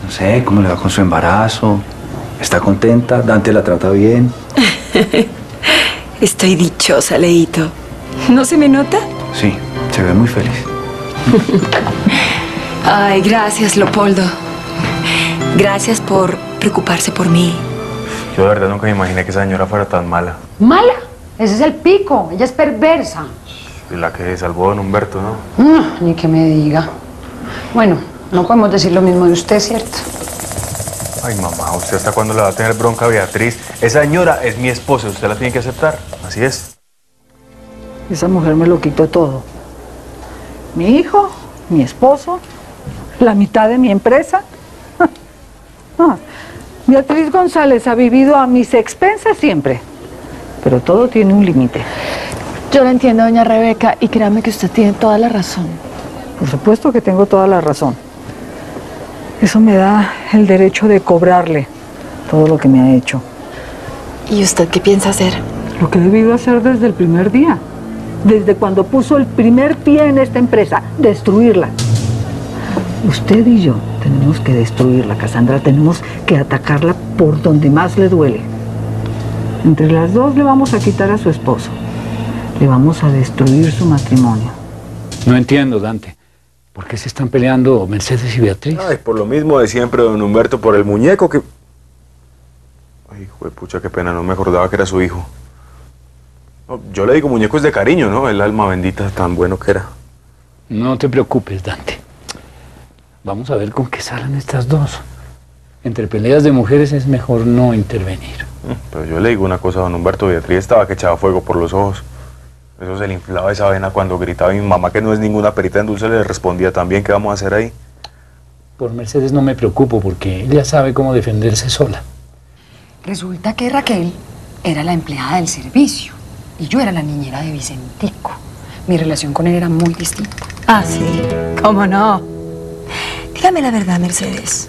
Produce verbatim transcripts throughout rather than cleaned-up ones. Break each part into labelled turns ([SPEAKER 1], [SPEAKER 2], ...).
[SPEAKER 1] No sé, ¿cómo le va con su embarazo? ¿Está contenta? ¿Dante la trata bien?
[SPEAKER 2] Estoy dichosa, Leito. ¿No se me nota?
[SPEAKER 1] Sí, se ve muy feliz.
[SPEAKER 2] Ay, gracias, Leopoldo. Gracias por preocuparse por mí.
[SPEAKER 3] Yo de verdad nunca me imaginé que esa señora fuera tan mala.
[SPEAKER 4] ¿Mala? Ese es el pico. Ella es perversa.
[SPEAKER 3] Y la que salvó a don Humberto, ¿no?
[SPEAKER 4] No, ni que me diga. Bueno, no podemos decir lo mismo de usted, ¿cierto?
[SPEAKER 3] Ay, mamá, ¿usted hasta cuándo le va a tener bronca a Beatriz? Esa señora es mi esposa, usted la tiene que aceptar. Así es.
[SPEAKER 5] Esa mujer me lo quitó todo. Mi hijo, mi esposo, la mitad de mi empresa. Ah, Beatriz González ha vivido a mis expensas siempre, pero todo tiene un límite.
[SPEAKER 6] Yo la entiendo, doña Rebeca, y créame que usted tiene toda la razón.
[SPEAKER 5] Por supuesto que tengo toda la razón. Eso me da el derecho de cobrarle todo lo que me ha hecho.
[SPEAKER 2] ¿Y usted qué piensa hacer?
[SPEAKER 5] Lo que he debido hacer desde el primer día. Desde cuando puso el primer pie en esta empresa, destruirla. Usted y yo tenemos que destruirla, Cassandra. Tenemos que atacarla por donde más le duele. Entre las dos le vamos a quitar a su esposo. Le vamos a destruir su matrimonio.
[SPEAKER 1] No entiendo, Dante. ¿Por qué se están peleando Mercedes y Beatriz?
[SPEAKER 3] Ay, por lo mismo de siempre, don Humberto, por el muñeco que... Ay, juepucha, qué pena, no me acordaba que era su hijo. No, yo le digo muñecos de cariño, ¿no? El alma bendita tan bueno que era.
[SPEAKER 1] No te preocupes, Dante. Vamos a ver con qué salen estas dos. Entre peleas de mujeres es mejor no intervenir.
[SPEAKER 3] Pero yo le digo una cosa, don Humberto, Beatriz estaba que echaba fuego por los ojos. Eso se le inflaba esa vena cuando gritaba. Y mi mamá, que no es ninguna perita en dulce, le respondía también. ¿Qué vamos a hacer ahí?
[SPEAKER 1] Por Mercedes no me preocupo porque ella sabe cómo defenderse sola.
[SPEAKER 4] Resulta que Raquel era la empleada del servicio y yo era la niñera de Vicentico. Mi relación con él era muy distinta.
[SPEAKER 2] Ah, sí. ¿Cómo no? Dígame la verdad, Mercedes.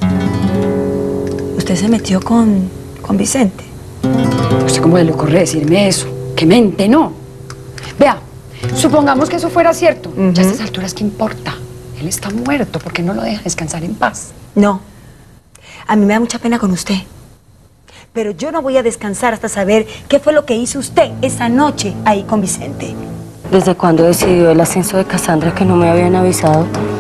[SPEAKER 2] ¿Usted se metió con, con Vicente?
[SPEAKER 4] No sé cómo le ocurre decirme eso. ¡Qué mente, no! Vea, supongamos que eso fuera cierto. Uh-huh. Ya a estas alturas, ¿qué importa? Él está muerto, ¿por qué no lo deja descansar en paz?
[SPEAKER 2] No. A mí me da mucha pena con usted. Pero yo no voy a descansar hasta saber qué fue lo que hizo usted esa noche ahí con Vicente.
[SPEAKER 7] ¿Desde cuándo decidió el ascenso de Cassandra que no me habían avisado?